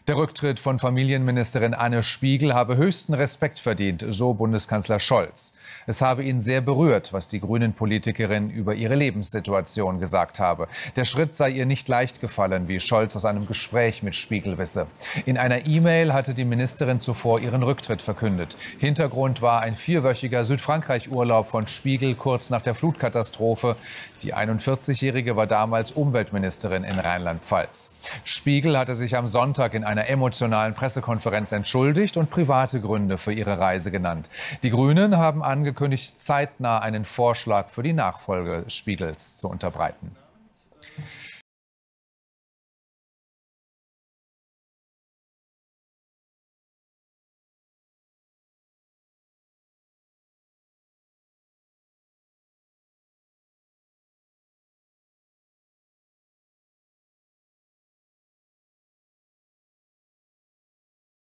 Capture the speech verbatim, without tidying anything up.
Der Rücktritt von Familienministerin Anne Spiegel habe höchsten Respekt verdient, so Bundeskanzler Scholz. Es habe ihn sehr berührt, was die Grünen-Politikerin über ihre Lebenssituation gesagt habe. Der Schritt sei ihr nicht leicht gefallen, wie Scholz aus einem Gespräch mit Spiegel wisse. In einer E-Mail hatte die Ministerin zuvor ihren Rücktritt verkündet. Hintergrund war ein vierwöchiger Südfrankreich-Urlaub von Spiegel kurz nach der Flutkatastrophe. Die einundvierzigjährige war damals Umweltministerin in Rheinland-Pfalz. Spiegel hatte sich am Sonntag in einer emotionalen Pressekonferenz entschuldigt und private Gründe für ihre Reise genannt. Die Grünen haben angekündigt, zeitnah einen Vorschlag für die Nachfolge Spiegels zu unterbreiten.